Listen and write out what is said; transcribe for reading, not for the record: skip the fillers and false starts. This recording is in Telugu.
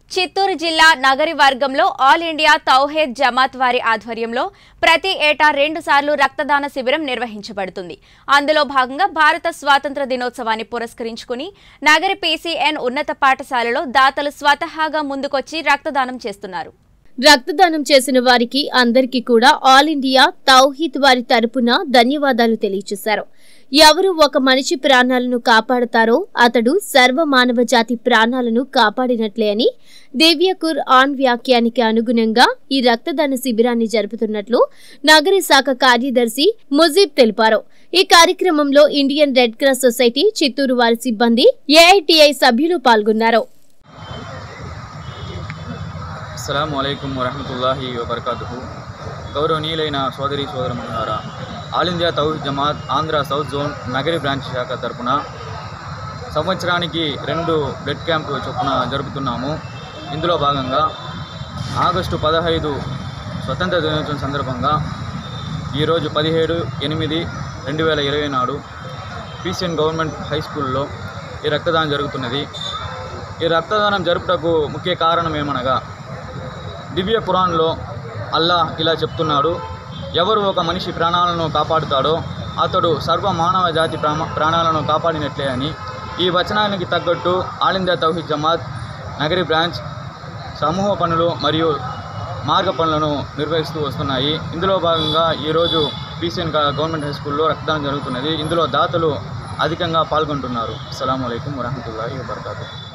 చిత్తూరు జిల్లా నగరి వర్గంలో ఆల్ ఇండియా తౌహీద్ జమాత్ వారి ఆధ్వర్యంలో ప్రతి ఏటా 2 సార్లు రక్తదాన శిబిరం నిర్వహించబడుతుంది. అందులో భాగంగా భారత స్వాతంత్ర దినోత్సవాన్ని పురస్కరించుకుని నగరి పీసీఎన్ ఉన్నత పాఠశాలలో దాతలు స్వతహాగా ముందుకొచ్చి రక్తదానం చేస్తున్నారు. రక్తదానం చేసిన వారికి అందరికీ కూడా ఆల్ ఇండియా తౌహీద్ వారి తరపున ధన్యవాదాలు తెలియజేశారు. ఎవరు ఒక మనిషి ప్రాణాలను కాపాడతారో అతడు సర్వ మానవ జాతి ప్రాణాలను కాపాడినట్లే అని దివ్య ఖురాన్ వాక్యానికి అనుగుణంగా ఈ రక్తదాన శిబిరాన్ని జరుపుతున్నట్లు నగర శాఖ కార్యదర్శి ముజీబ్ తెలిపారు. ఈ కార్యక్రమంలో Indian Red Cross Society Chittoor వారి సిబ్బంది ఏఐటిఐ సభ్యులు పాల్గొన్నారు. అస్సలాముఅలైకుం వరహమతుల్లాహి వబర్కాతుహు. గౌరవనీయులైన సోదరి సోదరమణులారా, All India Tawheed Jamaat Andhra south zone Nagari branch శాఖ తరపున సంవత్సరానికి 2 బ్లడ్ క్యాంపు చొప్పున జరుపుతున్నాము. ఇందులో భాగంగా ఆగస్టు 15 స్వతంత్ర దినోత్సవం సందర్భంగా ఈరోజు 17/8/2020 నాడు పీసీఎన్ గవర్నమెంట్ హై స్కూల్లో ఈ రక్తదానం జరుగుతున్నది. ఈ రక్తదానం జరుపుటకు ముఖ్య కారణం ఏమనగా, దివ్య ఖురాన్లో అల్లాహ్ ఇలా చెప్తున్నాడు, ఎవరు ఒక మనిషి ప్రాణాలను కాపాడుతాడో అతడు సర్వ మానవ జాతి ప్రాణాలను కాపాడినట్లే అని. ఈ వచనానికి తగ్గట్టు all India Tawheed Jamaat Nagari branch సమూహ పనులు మరియు మార్గ పనులను నిర్వహిస్తూ వస్తున్నాయి. ఇందులో భాగంగా ఈరోజు పీసీఎన్ గవర్నమెంట్ హై స్కూల్లో రక్తదానం జరుగుతున్నది. ఇందులో దాతలు అధికంగా పాల్గొంటున్నారు. అస్సలాము అలైకుం వరహమతుల్లాహి వబర్కాతుహు.